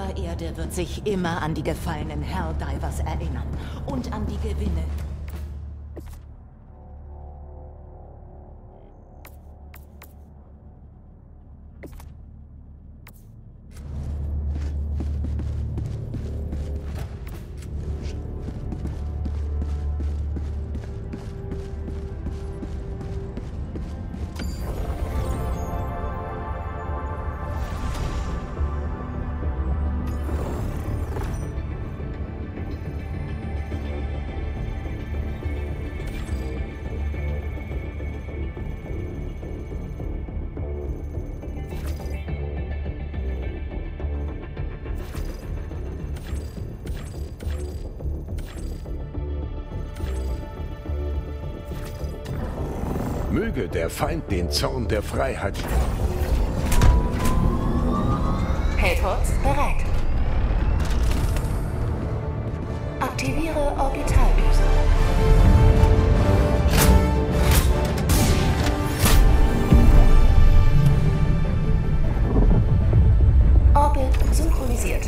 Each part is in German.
Mutter Erde wird sich immer an die gefallenen Helldivers erinnern. Und an die Gewinne. Möge der Feind den Zorn der Freiheit. Paypods bereit. Aktiviere Orbitaldüse. Orbit synchronisiert.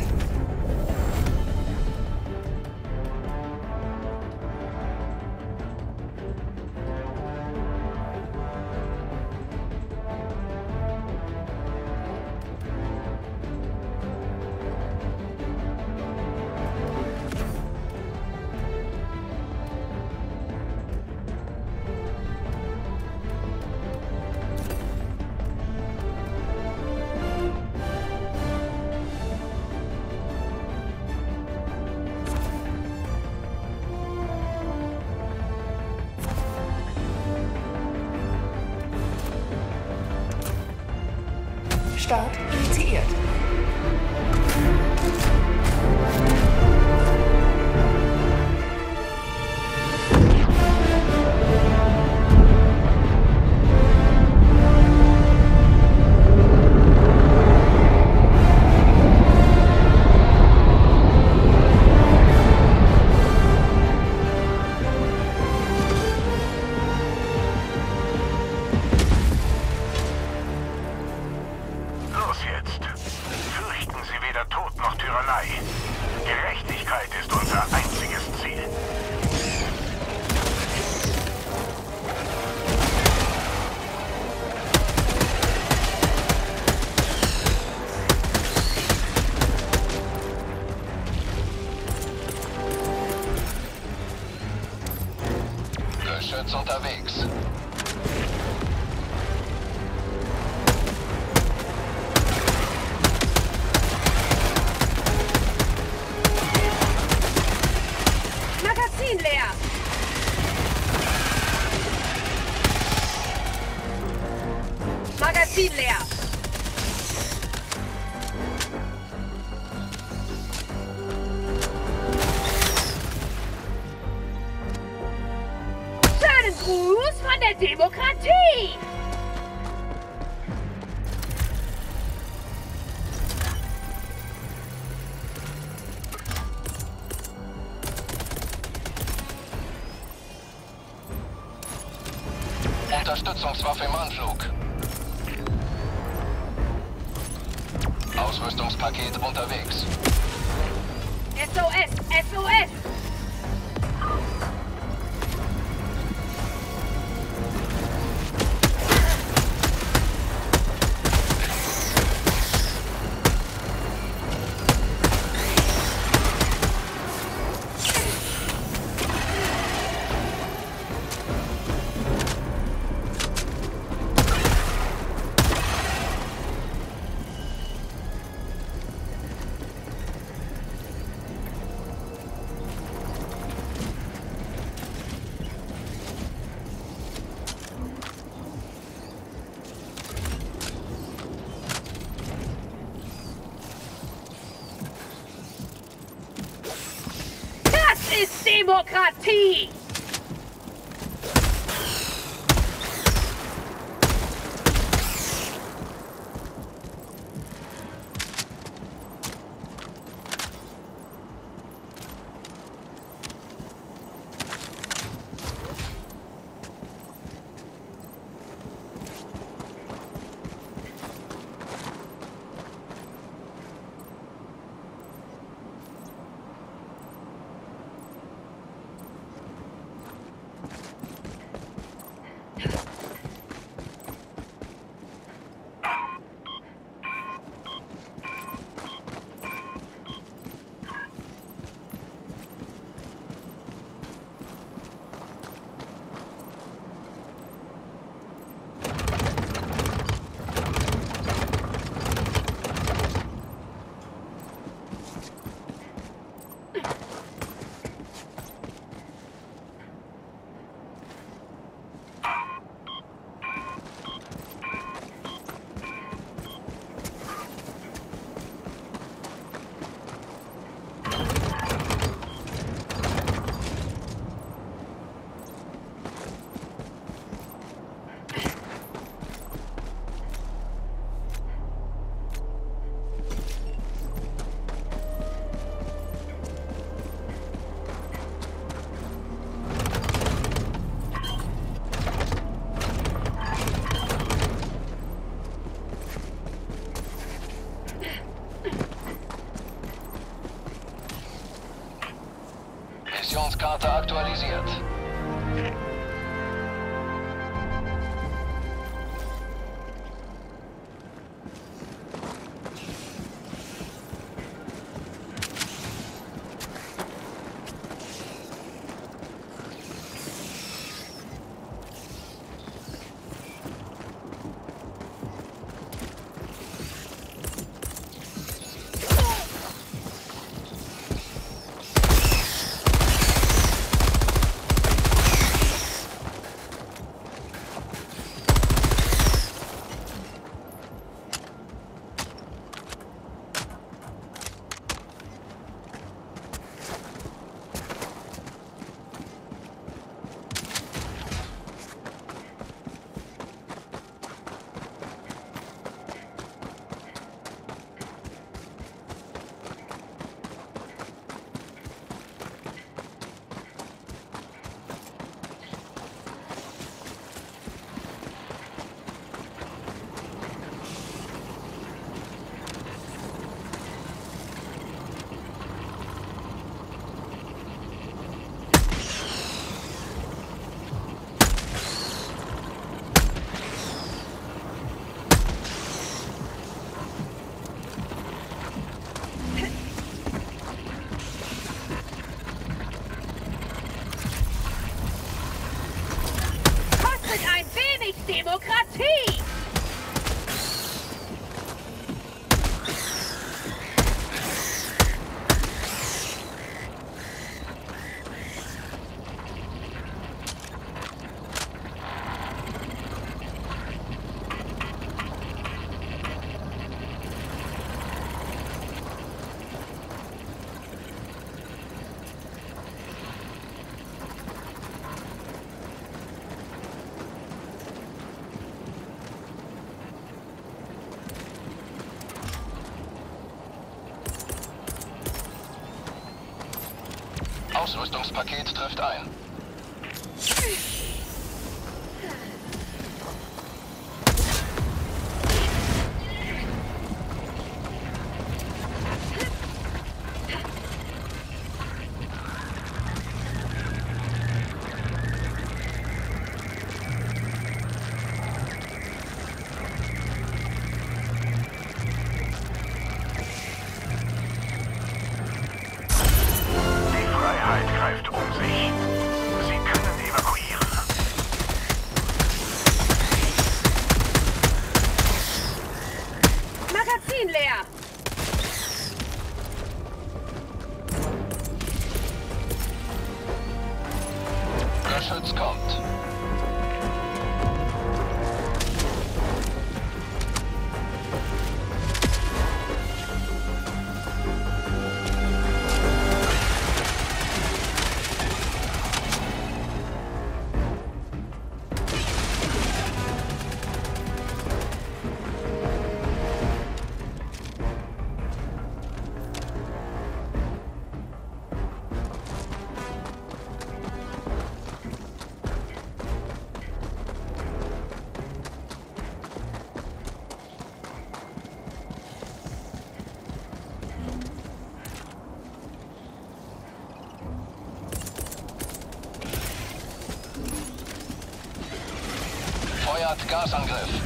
Start initiiert. Gerechtigkeit ist unser einziges Ziel. Geschütz unterwegs. Magazin leer! Magazin leer! Schönen Gruß von der Demokratie! Unterstützungswaffe im Anflug. Ausrüstungspaket unterwegs. SOS! SOS! Das ist Demokratie! Missionskarte aktualisiert. Demokratie! Ausrüstungspaket trifft ein. Leer! Geschütz kommt. Feuert Gasangriff.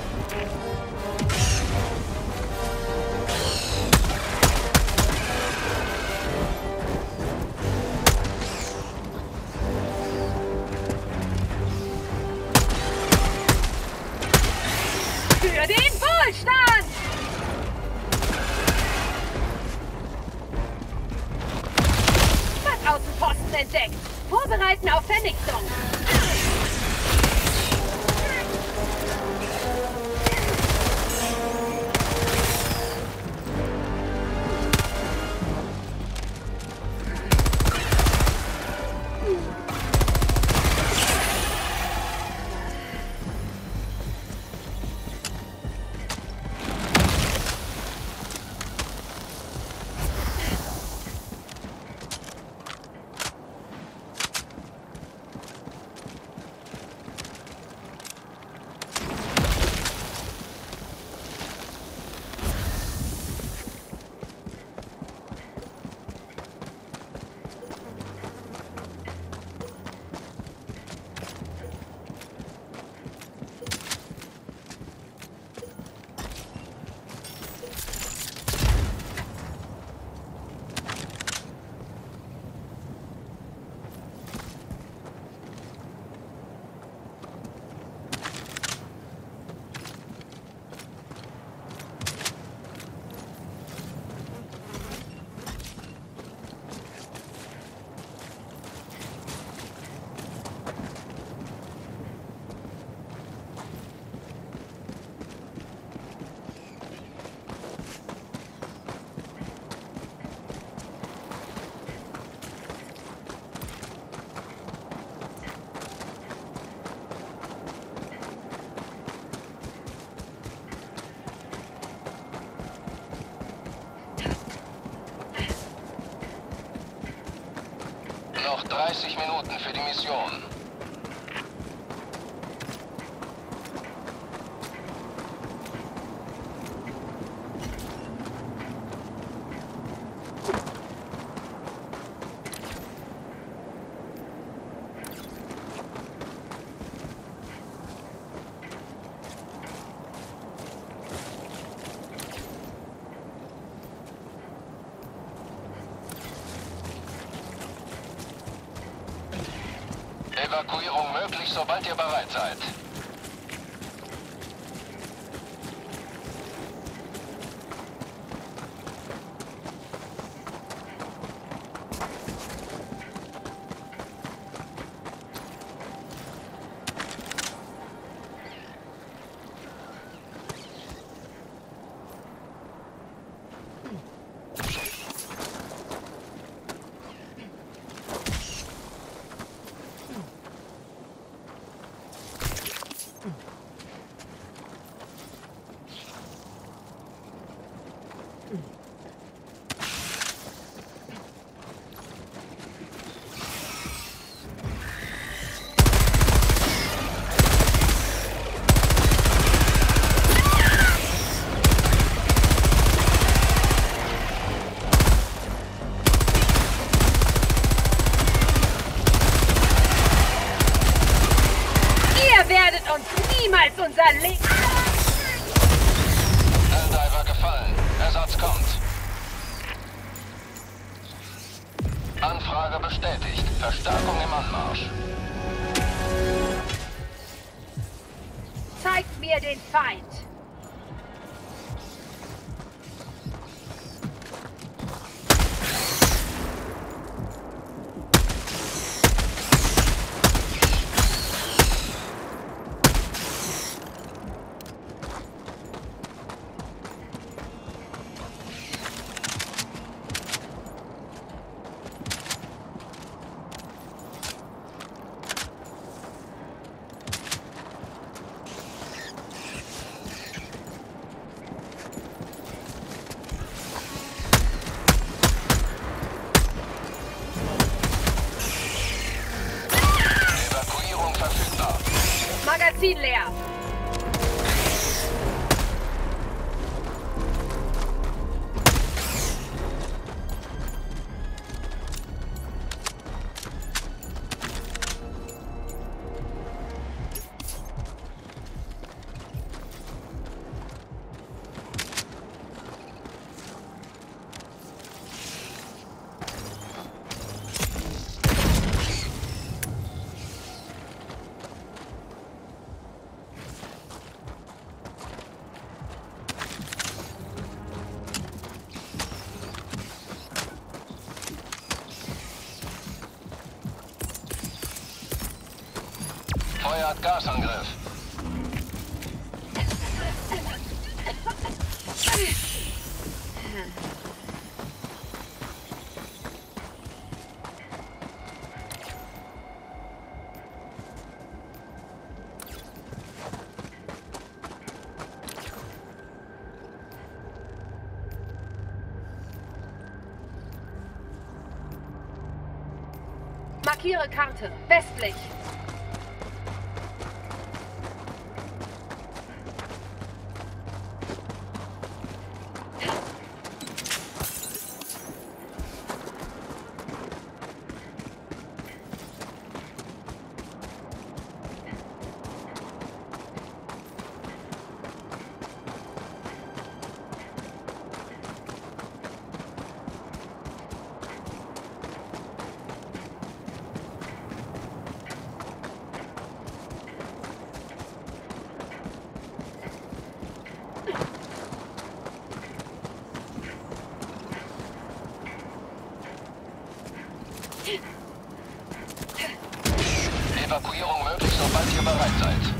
Für den Wohlstand! Feindaußenposten entdeckt. Vorbereiten auf Vernichtung. Noch 30 Minuten für die Mission. Evakuierung möglich, sobald ihr bereit seid. Niemals unser Leben! Helldiver gefallen. Ersatz kommt. Anfrage bestätigt. Verstärkung im Anmarsch. Zeigt mir den Feind! Magazin leer. Feuert Gasangriff. Markiere Karte. Westlich. Evakuierung möglich, sobald ihr bereit seid.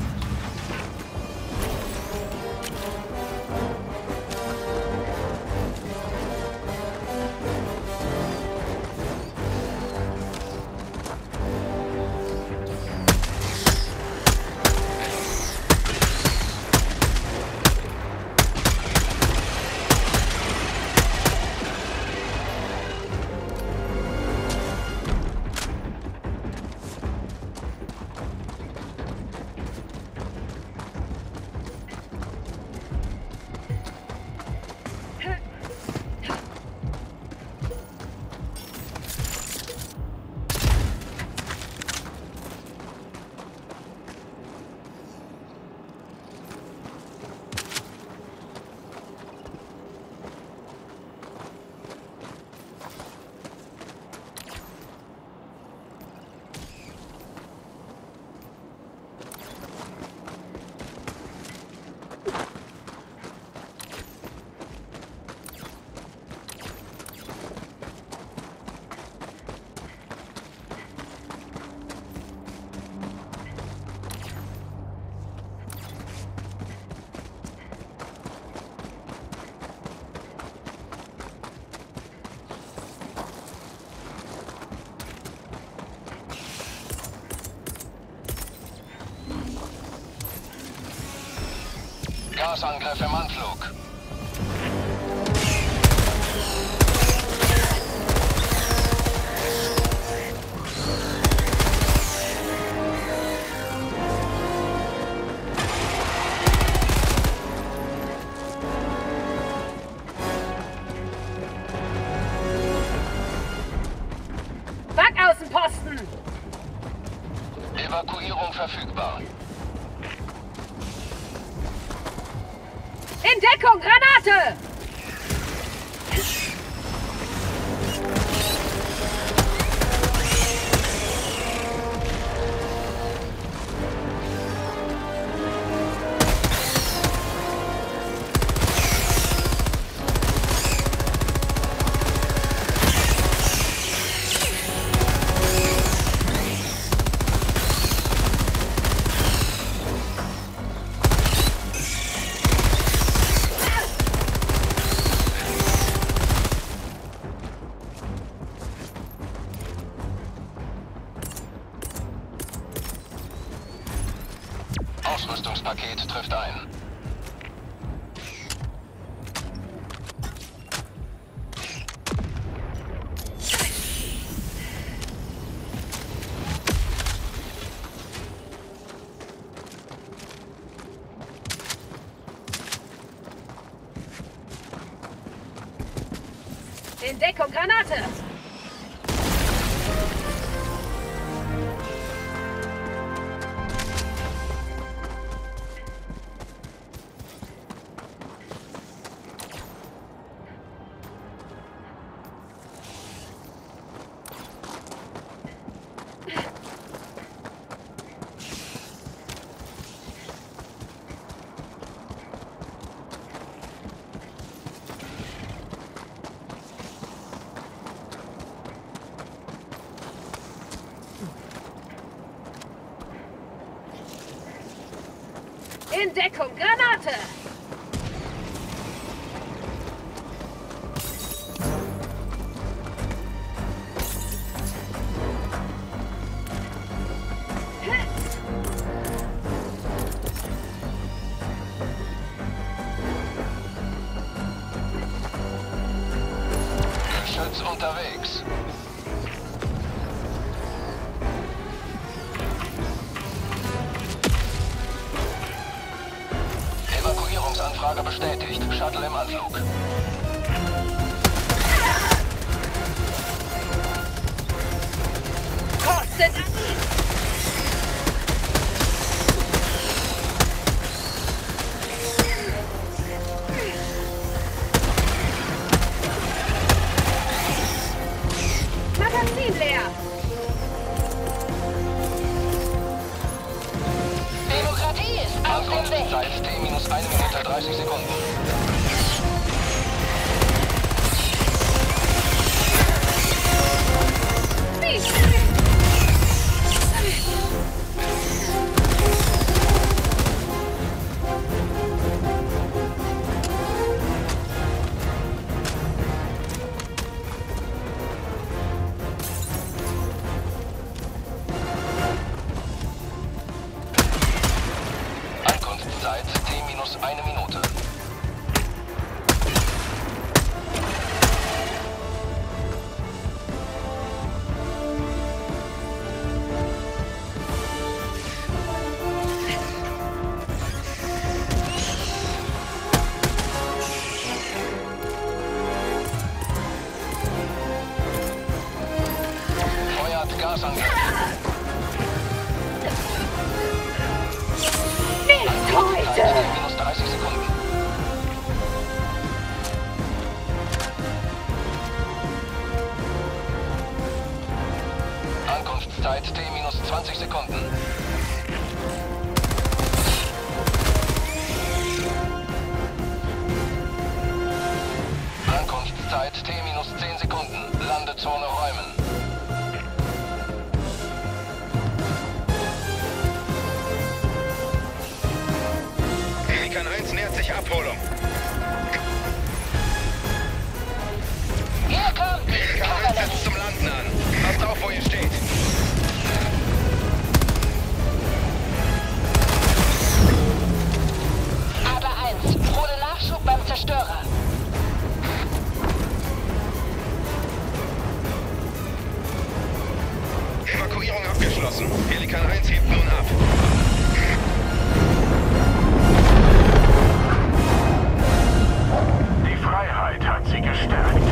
Gasangriff im Anflug. Backaußenposten! Evakuierung verfügbar. In Deckung, Granate! Ausrüstungspaket trifft ein. In Deckung, Granate! In Deckung, Granate! Geschütz unterwegs. Evakuierungsanfrage bestätigt. Shuttle im Anflug. Kostet an ihn! Magazin leer! Demokratie ist auf dem Weg. Ankunftszeit T-1 Minute 30 Sekunden. Ankunftszeit T-1 Minute. Feuert Gasangriff. Nicht heute! Minus 30 Sekunden. Ankunftszeit T-minus 20 Sekunden. Ankunftszeit T-minus 10 Sekunden. Landezone räumen. Pelikan 1 nähert sich Abholung. Hier kommt Pelikan 1 setzt zum Landen an. Passt auf, wo ihr steht. Aber 1. Hole Nachschub beim Zerstörer. Evakuierung abgeschlossen. Pelikan 1 hebt nun ab. Die Freiheit hat sie gestärkt.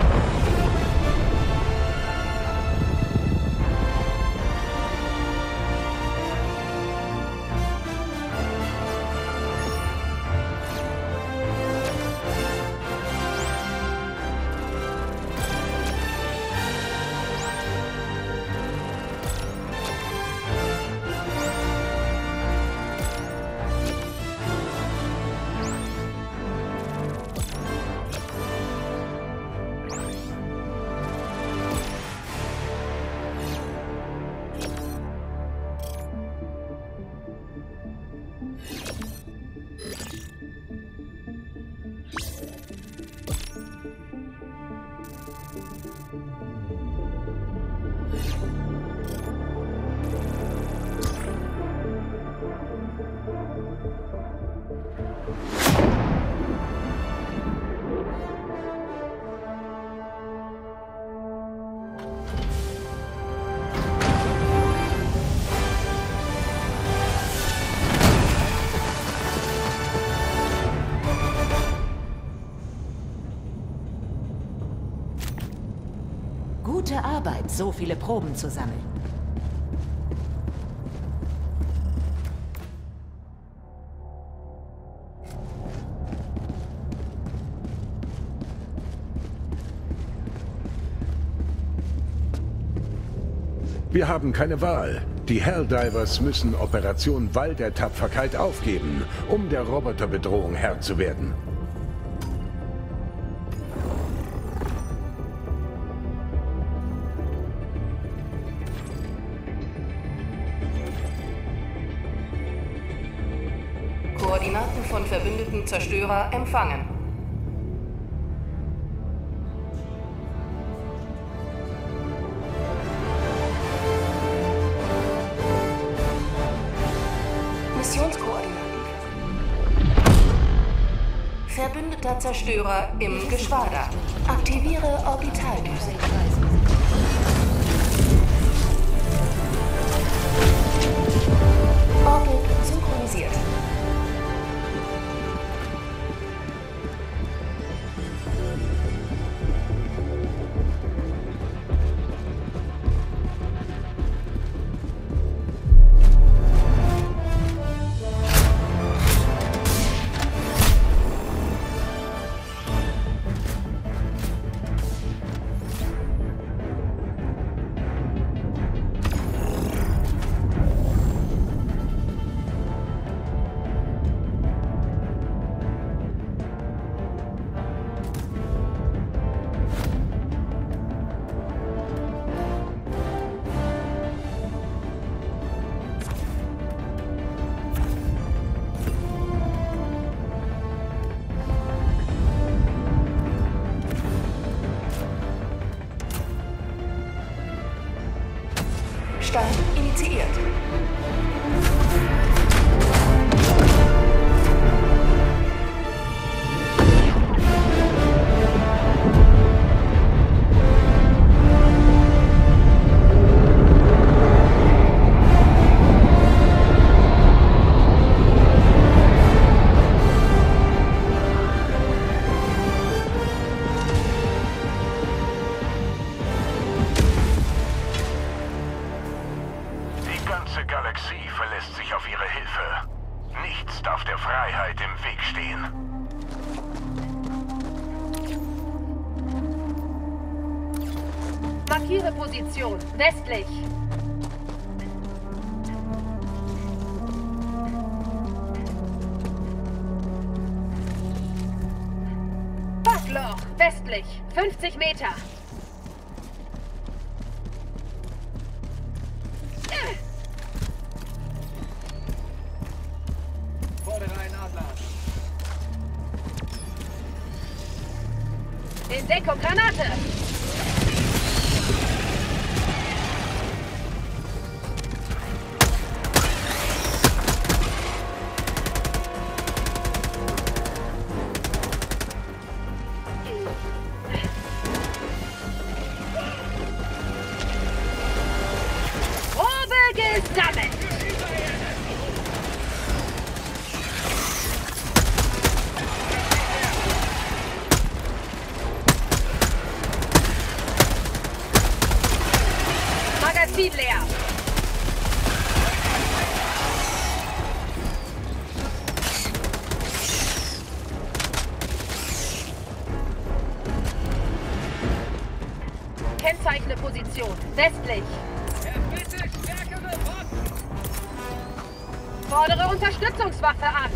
Gute Arbeit, so viele Proben zu sammeln. Wir haben keine Wahl. Die Helldivers müssen Operation Wall der Tapferkeit aufgeben, um der Roboterbedrohung Herr zu werden. Koordinaten von verbündeten Zerstörer empfangen. Missionskoordinaten. Verbündeter Zerstörer im Geschwader. Aktiviere Orbitaldüse. Orbit synchronisiert. Start initiiert. Die ganze Galaxie verlässt sich auf ihre Hilfe. Nichts darf der Freiheit im Weg stehen. Markiere Position. Westlich. Fuckloch. Westlich. 50 Meter. In Deckung, Granate! Probe gesammelt! Magazin leer. Kennzeichne Position. Westlich. Fordere Unterstützungswaffe an.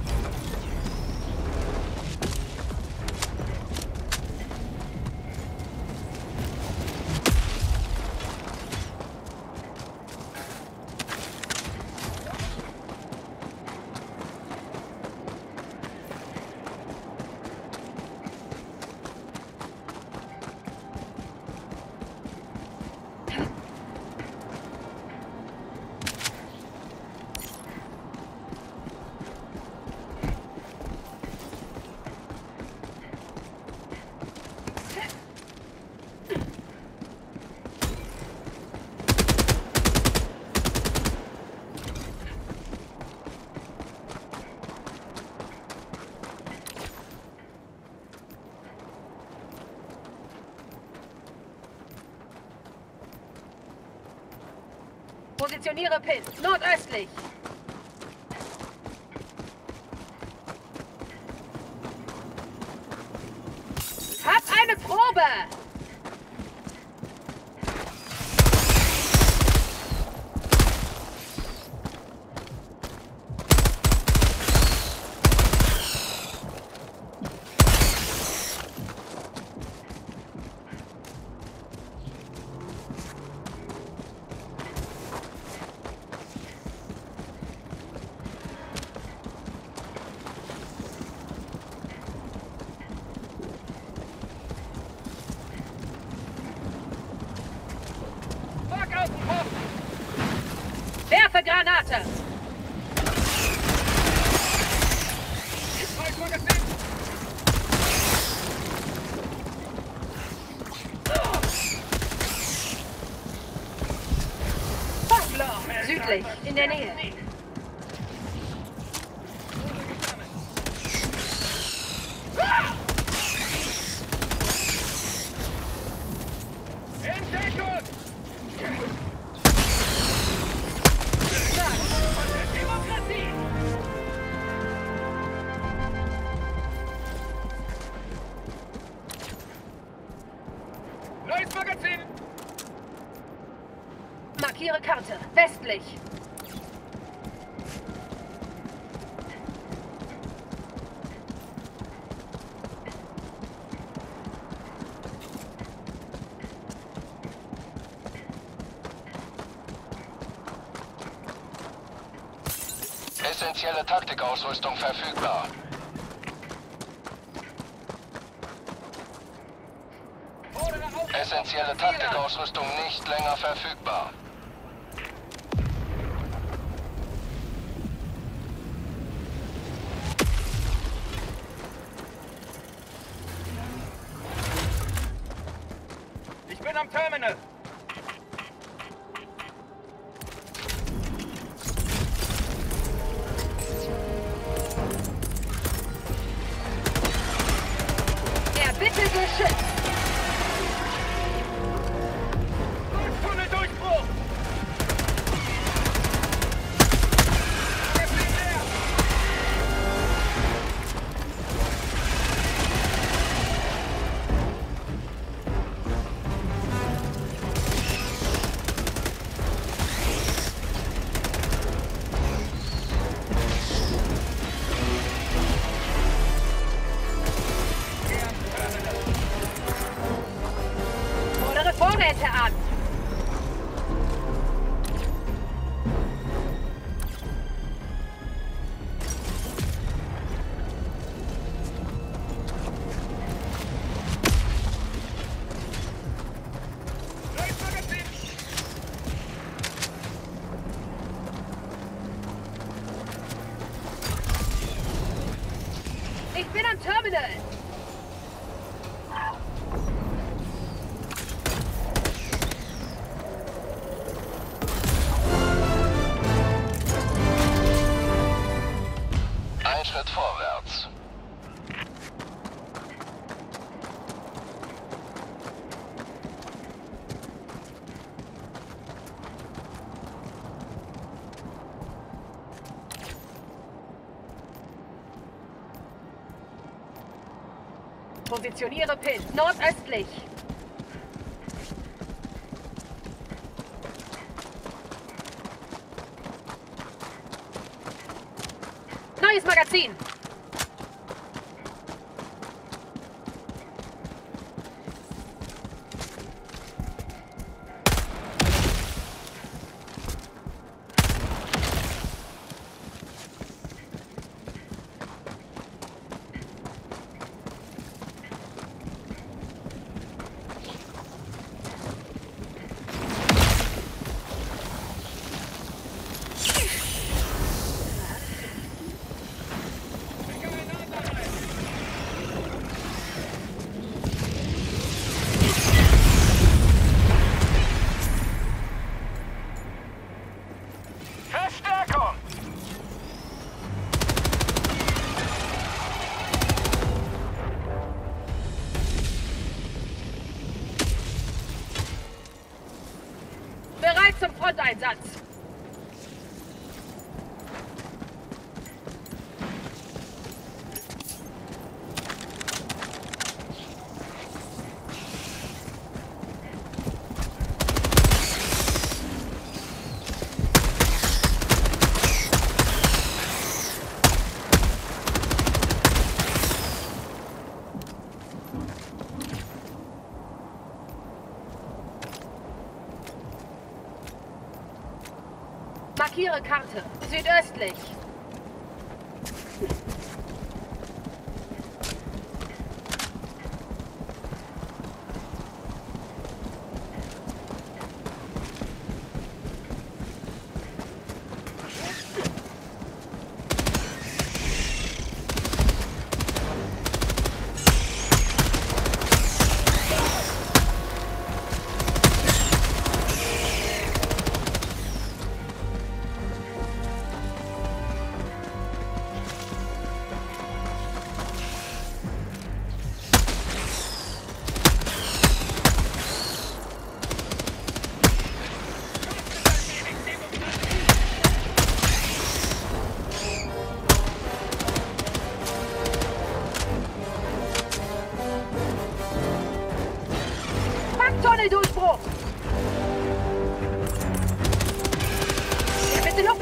Positioniere Pin. Nordöstlich. Hab eine Probe! Werfe Granate! Südlich, in der Nähe. Neues Magazin! Markiere Karte. Westlich. Essentielle Taktikausrüstung verfügbar. Essentielle Taktikausrüstung nicht länger verfügbar. Ich bin am Terminal. Erbitte Geschütz! Tunneldurchbruch! Fordere Vorräte an! Neues Magazin! Ich bin am Terminal! Ein Schritt vorwärts. Positioniere Pin. Nordöstlich. Neues Magazin. Verstärkung! Bereit zum Fronteinsatz. Markiere Karte. Südöstlich.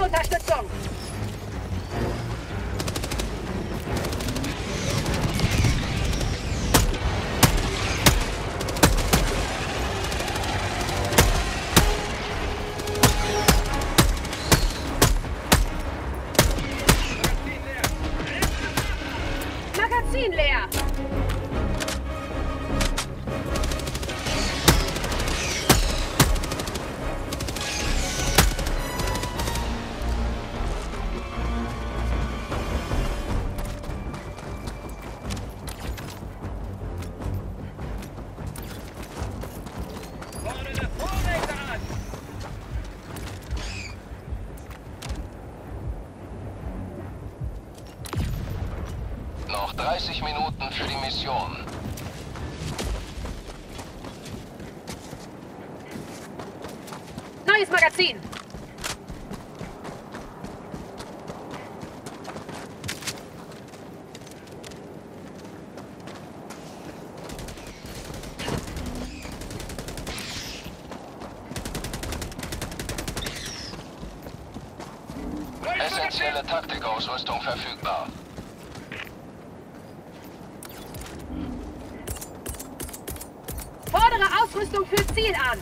Unterstützung! Magazin leer! Noch 30 Minuten für die Mission. Neues Magazin! Essentielle Taktikausrüstung verfügbar. Fordere Ausrüstung für Ziel an!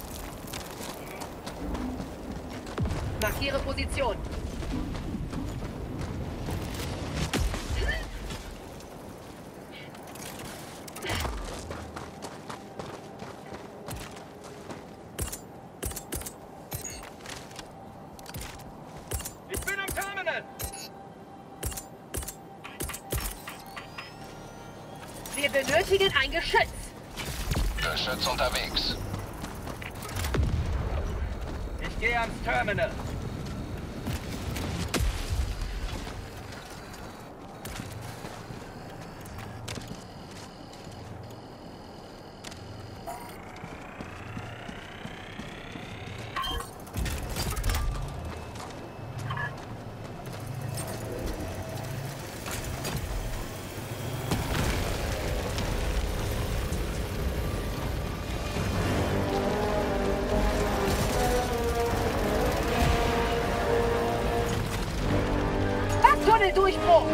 Markiere Position. Ich bin am Terminal! Wir benötigen ein Geschütz. Geschütz unterwegs. Ich gehe ans Terminal. Tunneldurchbruch!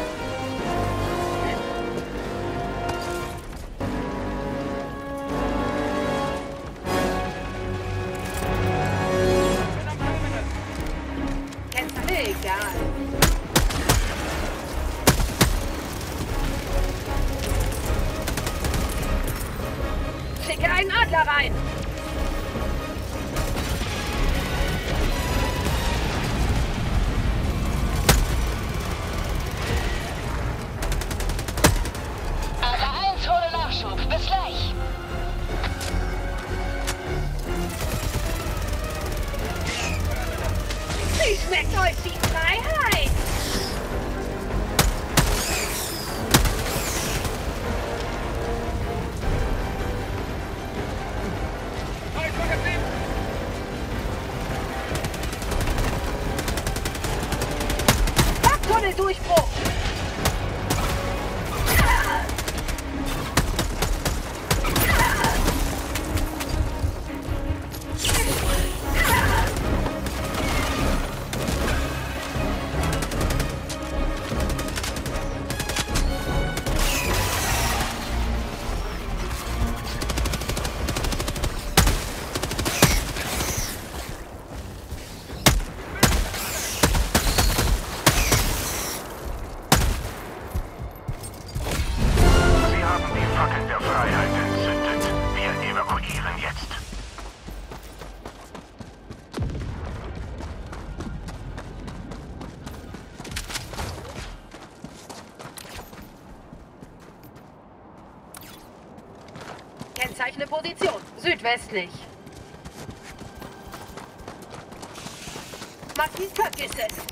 Kennzeichen egal. Schicke einen Adler rein! Bis gleich. Wie schmeckt euch die Freiheit? Tunneldurchbruch! Kennzeichne Position. Südwestlich. Martin, vergiss es.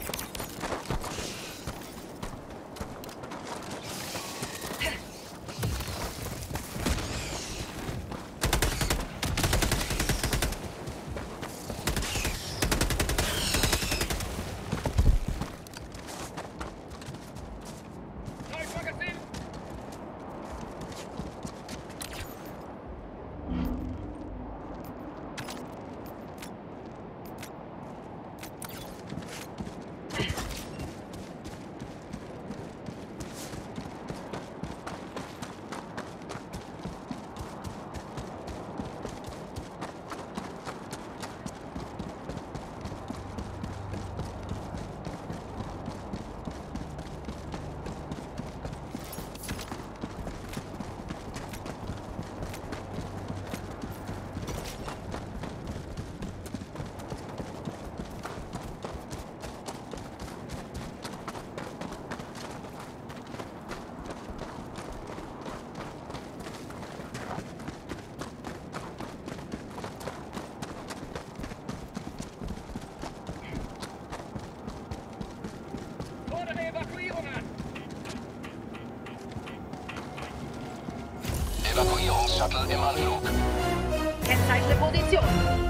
Shuttle im Anflug. Kennzeichne Position.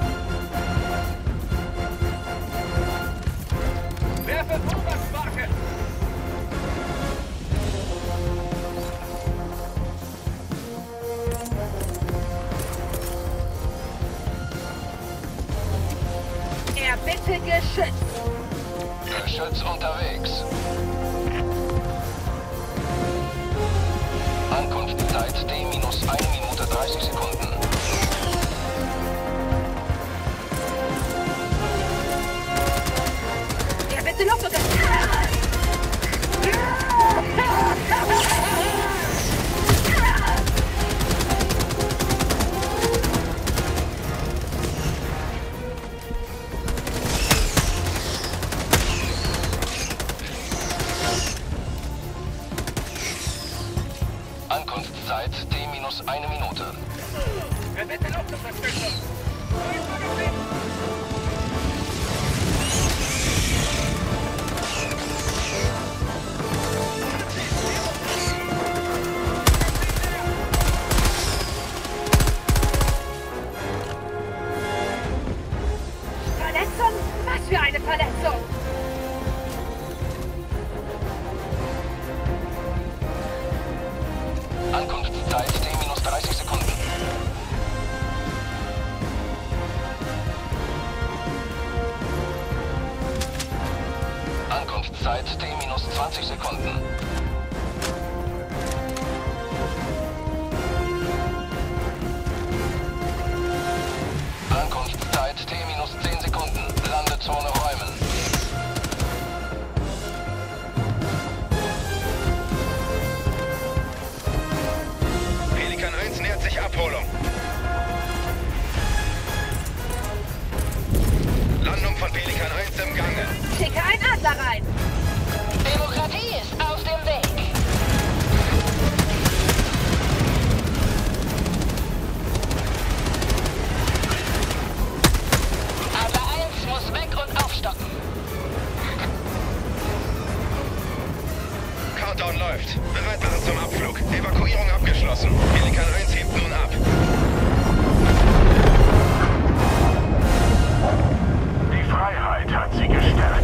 Werfe Vorwärtsmarke! Erbitte Geschütz. Geschütz unterwegs. Ankunftszeit D-1 Minute 30 Sekunden. Erbitte Luftdruck. Ankunftszeit D-1 Minute. Erbitte Luftunterstützung! Verletzung? Was für eine Verletzung? Ankunftszeit D-minus 30 Sekunden. Ankunftszeit D-minus 20 Sekunden. Ankunftszeit T-minus 10 Sekunden. Landezone räumen. Pelikan 1 nähert sich Abholung. Landung von Pelikan 1 im Gange. Schicke einen Adler rein. Demokratie ist auf dem Weg. Adler 1 muss weg und aufstocken. Countdown läuft. Bereit machen zum Abflug. Evakuierung abgeschlossen. Pelikan 1 hebt nun ab. Die Freiheit hat sie gestärkt.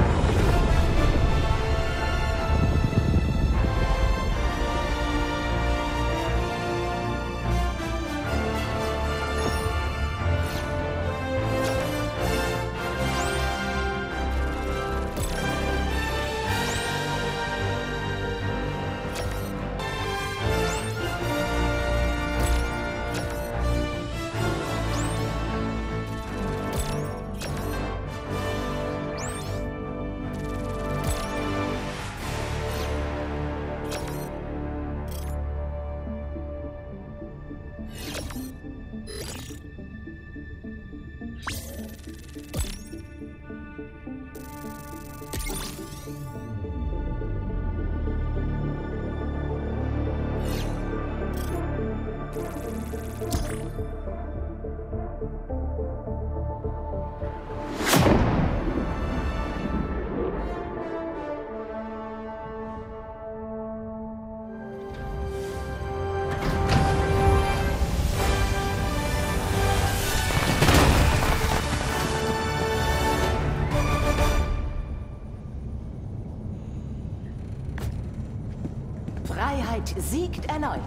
Freiheit siegt erneut.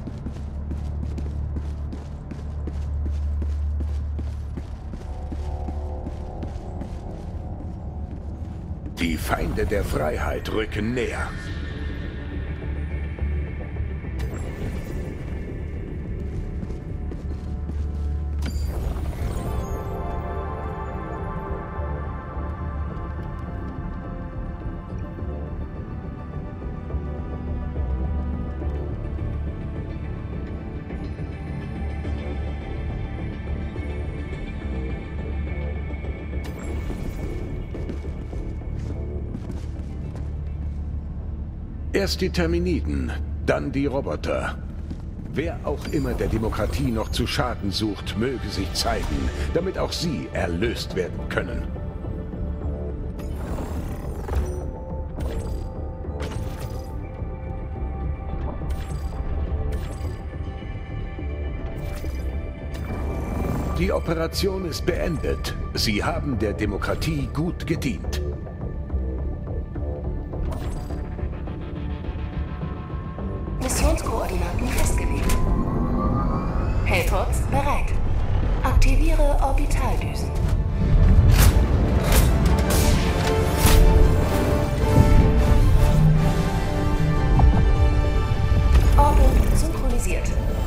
Die Feinde der Freiheit rücken näher. Erst die Terminiden, dann die Roboter. Wer auch immer der Demokratie noch zu schaden sucht, möge sich zeigen, damit auch sie erlöst werden können. Die Operation ist beendet. Sie haben der Demokratie gut gedient. Missionskoordinaten festgelegt. Hellpods bereit. Aktiviere Orbitaldüsen. Orbit synchronisiert.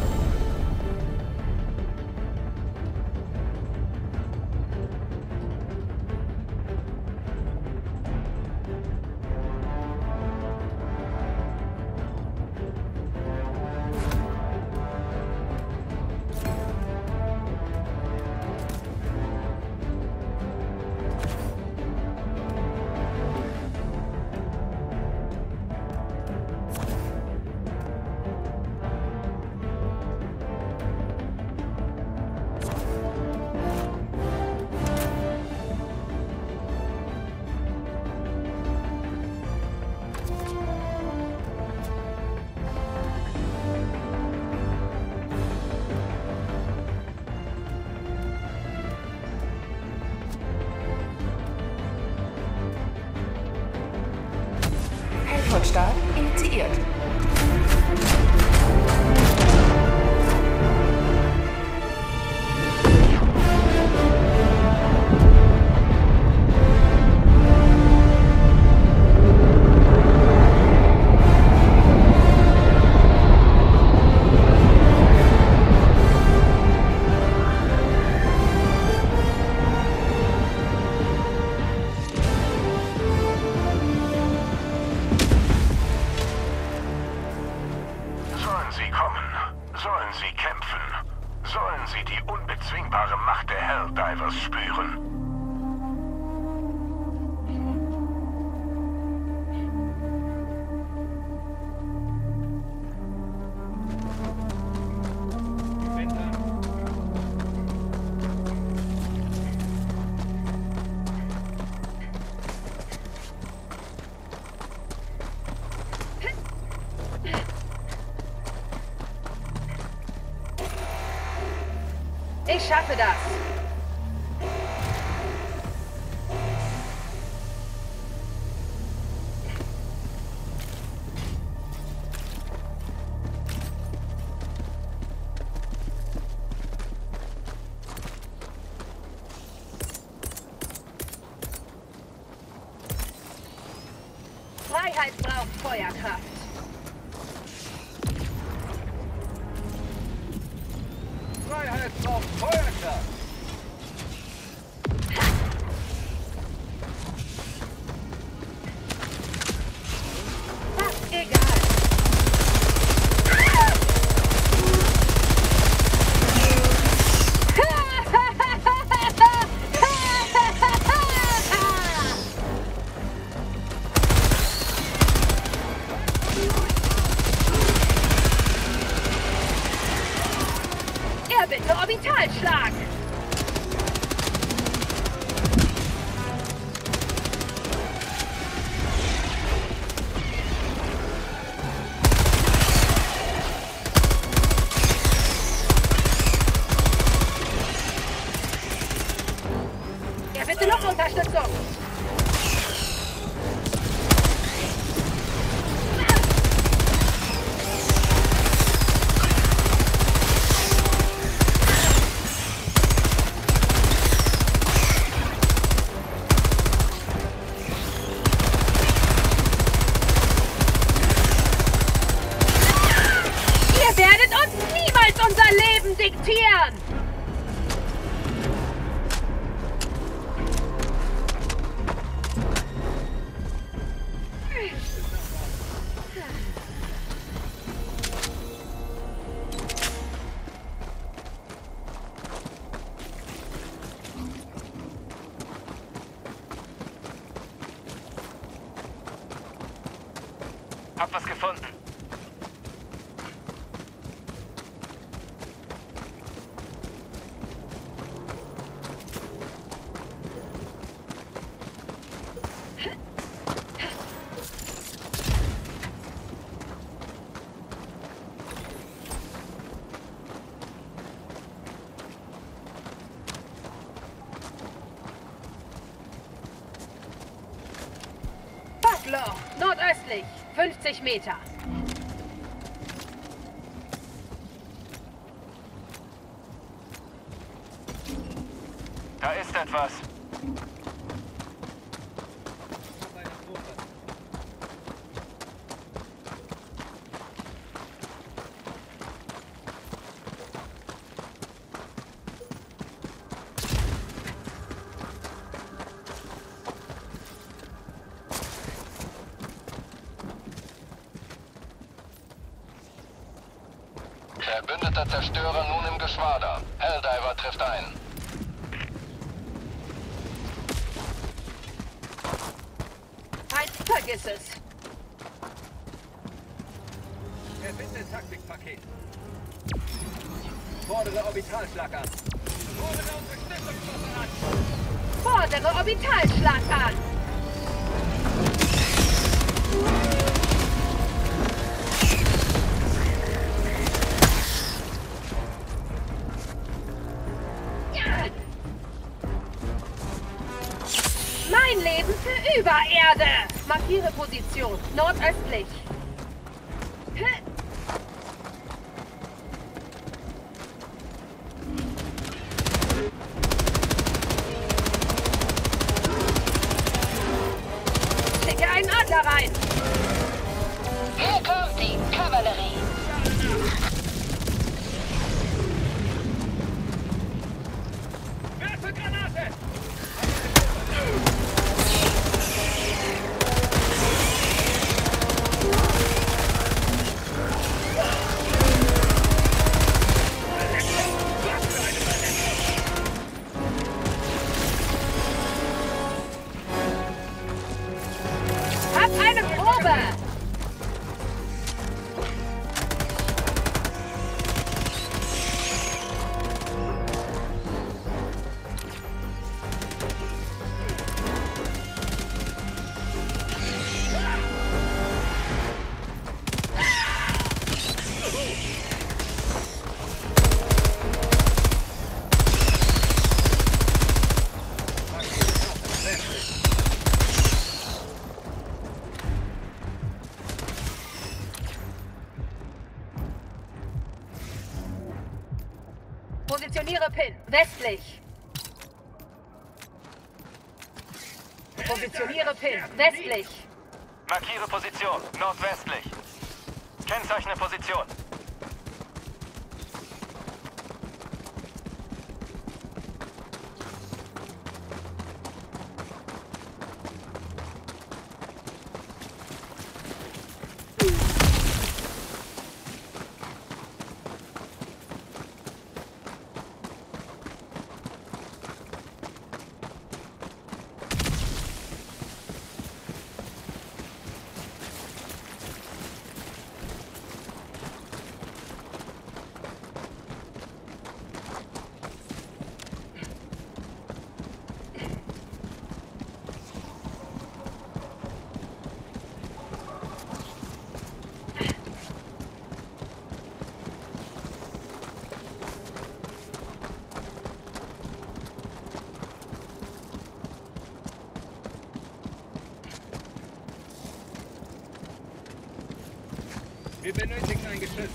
Start initiiert. Sie kommen. Sollen sie kämpfen. Sollen sie die unbezwingbare Macht der Helldivers spüren. Ich schaffe das. Freiheit braucht Feuerkraft. Freiheit braucht Feuerkraft. Fast egal. Bitte Orbitalschlag! Ja, bitte Luftunterstützung! Ihr werdet uns niemals unser Leben diktieren! Hab was gefunden. Loch, nordöstlich, 50 Meter. Da ist etwas. Verbündeter Zerstörer nun im Geschwader. Helldiver trifft ein. Vergiss es. Verbinde Taktikpaket. Fordere Orbitalschlag an. Fordere Unterstützungswaffe an. Fordere Orbitalschlag an. Mein Leben für Übererde. Markiere Position. Nordöstlich. Schicke einen Adler rein. Hier kommt die Kavallerie. Werfe Granate! Hab eine Probe. Positioniere Pin. Westlich. Positioniere Pin. Westlich. Markiere Position. Nordwestlich. Kennzeichne Position. Wir benötigen ein Geschütz.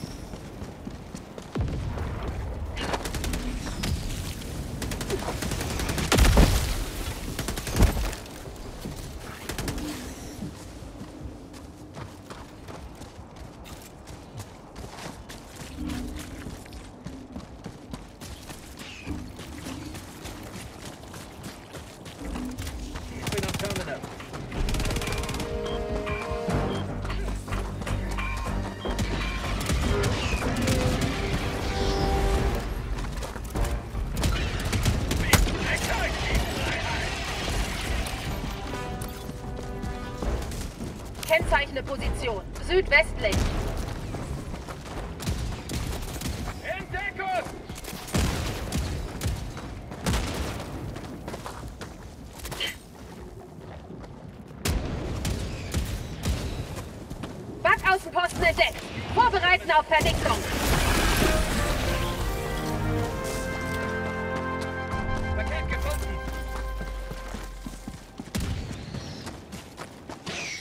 Ich bin am Terminal. Kennzeichne Position. Südwestlich. In Deckung! Backaußenposten entdeckt. Vorbereiten auf Vernichtung. Paket gefunden.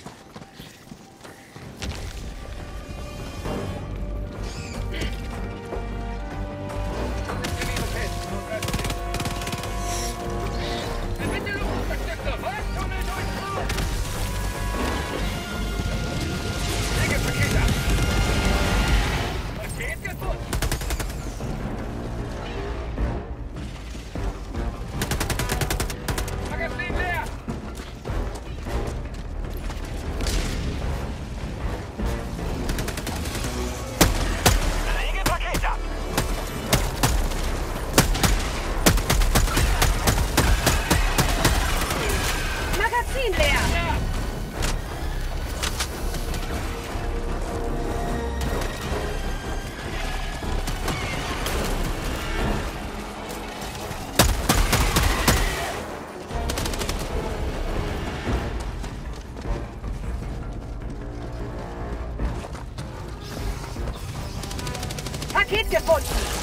gefunden.